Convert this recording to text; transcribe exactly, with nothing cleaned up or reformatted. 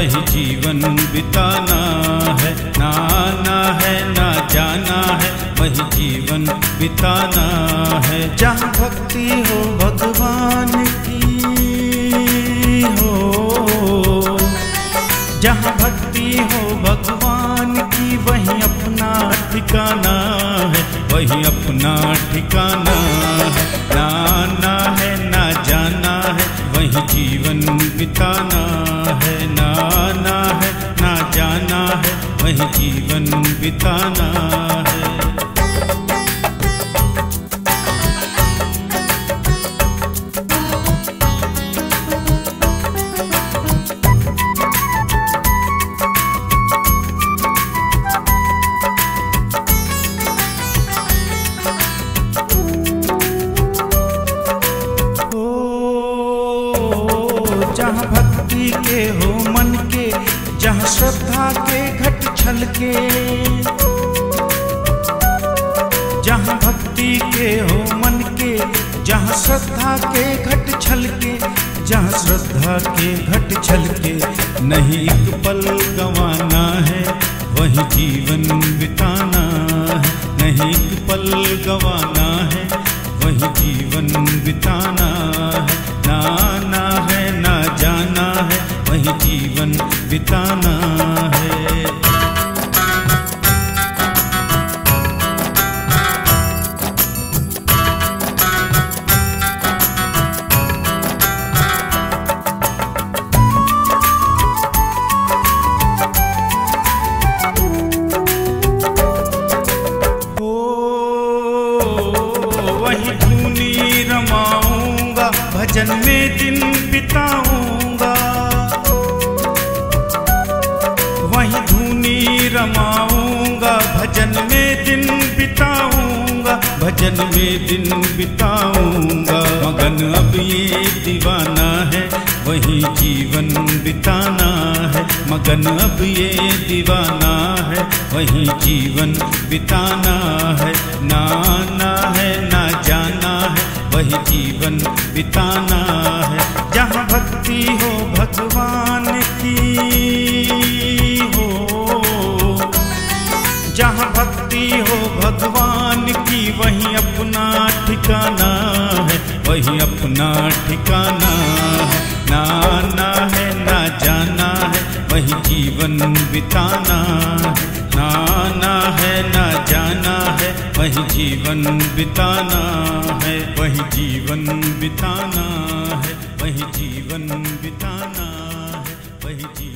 वही जीवन बिताना है। ना आना है ना जाना है, वही जीवन बिताना है। जहाँ भक्ति हो भगवान की हो, जहाँ भक्ति हो भगवान की, वही अपना ठिकाना है, वही अपना ठिकाना है। ना आना है ना जाना है, वही जीवन बिताना है। ना आना है ना जाना है, वही जीवन बिताना है। जहाँ भक्ति के हो मन के, जहाँ श्रद्धा के घट छलके, जहाँ भक्ति के हो मन के, जहाँ श्रद्धा के घट छलके, जहाँ श्रद्धा के घट छलके। नहीं एक पल गंवाना है, वही जीवन बिताना है। नहीं एक पल गंवाना है, वही जीवन बिताना है। ना आना है ना जाना है, वही जीवन बिताना है। वही धूनी रमाऊंगा, भजन में दिन बिताऊंगा, वही धूनी रमाऊंगा, भजन में दिन बिताऊंगा, भजन में दिन बिताऊंगा। मगन अब ये दीवाना है, वही जीवन बिताना है। मगन अब ये दीवाना है, वही जीवन बिताना है। ना आना है ना जाना है, वही जीवन बिताना है। जहाँ भक्ति हो भगवान की हो, जहाँ भक्ति हो भगवान की, वही अपना ठिकाना है, वही अपना ठिकाना है। ना आना है ना जाना है, वही जीवन बिताना है। ना आना है ना जाना है, वही जीवन बिताना है। वही जीवन बिताना है, वही जीवन बिताना है, वही जीवन